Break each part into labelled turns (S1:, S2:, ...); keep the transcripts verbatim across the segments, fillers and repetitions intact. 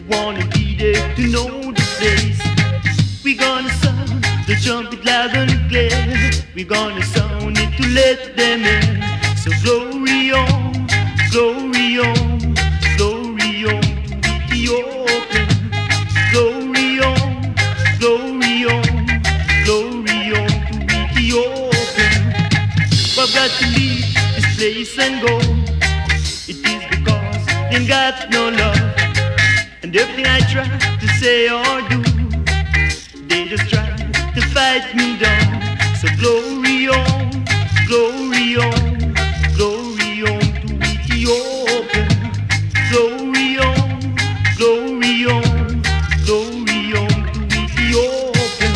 S1: wanna be there to know the place. We gonna sound the trumpet loud and clear. We gonna sound it to let them in. So glory on, glory on, glory on to Ethiopia. Glory on, glory on, glory on to Ethiopia. I've got to leave this place and go. It is because they got no love. And everything I try to say or do, they just try to fight me down. So glory on, glory on, glory on to Ethiopia. Glory on, glory on, glory on to Ethiopia.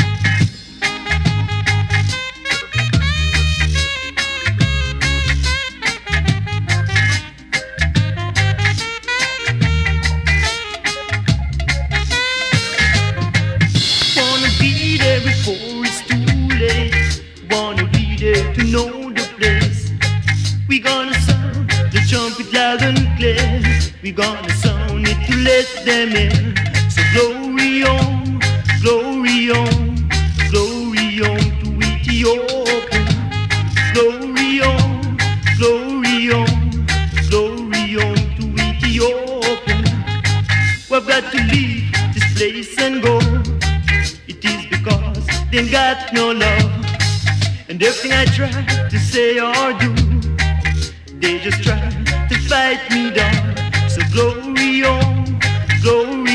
S1: Wanna be there before it's too late. Wanna be there to know the place. We gonna sound the trumpet loud and clear. We gonna sound it to let them in. So glory on, glory on, glory on to Ethiopia. Glory on, glory on, glory on to Ethiopia. We've got to leave this place and go. It is because they got no love. And everything I try to say or do, they just try to fight me down. So glory on, glory